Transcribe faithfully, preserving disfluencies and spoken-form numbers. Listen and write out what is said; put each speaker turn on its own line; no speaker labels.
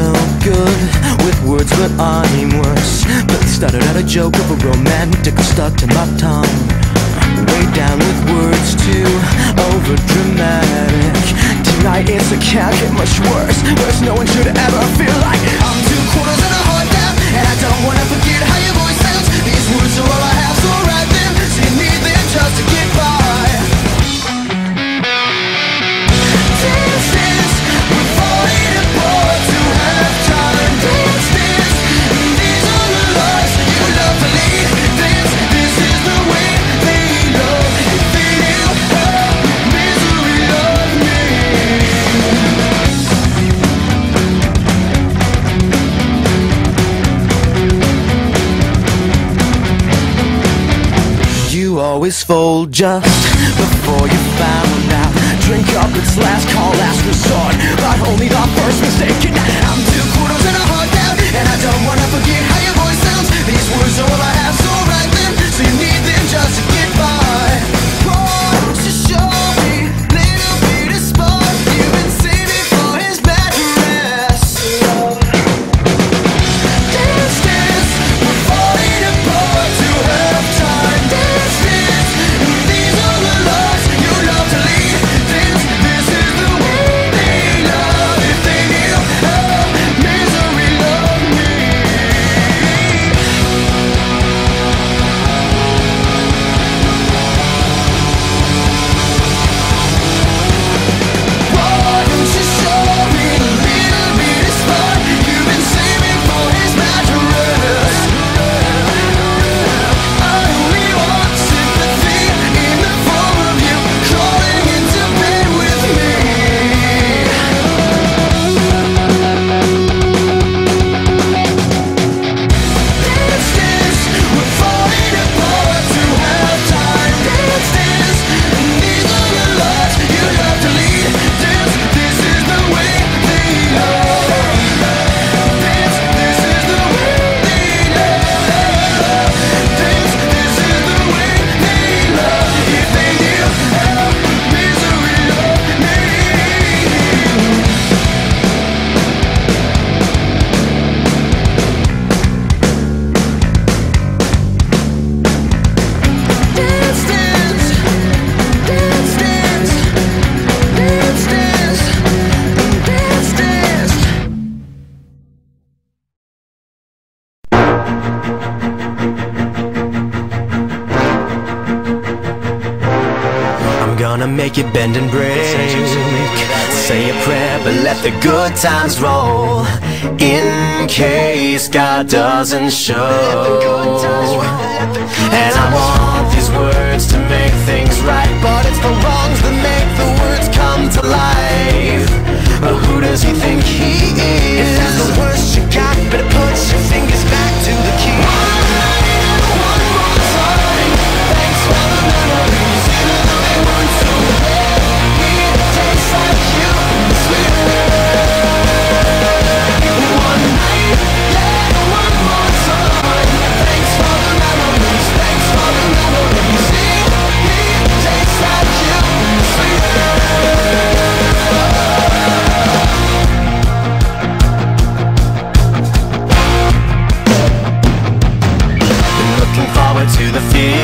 no good with words, but I'm worse. But they started out a joke of a romantic stuck to my tongue. Way down with words too over dramatic. Tonight it's a can't get much worse. Worse, no one should ever feel like I'm two quarters and a heart down, and I don't wanna forget how your voice sounds. These words are all I have, so write them. So you need them just to get by. Dance, dance, we're falling apart to have time. Dance, dance, these are the lives you love to lead. Dance, this is the way they love. If they knew how misery loved me. You always fold just before you found out. Drink up, it's last call, last resort, but only the first mistake. And I'm two quarters and a heart down, and I don't wanna forget how your voice sounds. These words are all I have, so write them. So you need them just to get by. Won't you show me little bit of spark you've been saving for his mattress? Dance, dance, we're falling apart to have time. Dance, dance, these are the lives you love to lead. Dance, this is the way they love. If they knew how misery loved me. Why don't you show me a little bit of spark you've been saving for his mattress? I only want sympathy in the form of you crawling into bed with me. Dance, dance, we're falling apart to have time. Dance, dance, these are the lives you love to lead. Dance, this is the way they love. Dance, this is the way they love. Dance, this is the way they love. If they knew how misery loved me. Dance, dance, dance, dance, dance, dance, dance, dance. I'm gonna make you bend and break. Say a prayer, but let the good times roll. In case God doesn't show. And I want these words to make things right, but it's the wrongs that make the words come to life. But who does he think he is? If that's the worst you got, better put your fingers back to the key. One night and one more time. Thanks for the memories, even though they weren't so bad. It tastes like you, sweeter. One night and one more time. Thanks for the memories, thanks for the memories. It tastes like you, sweeter. Looking forward to the future.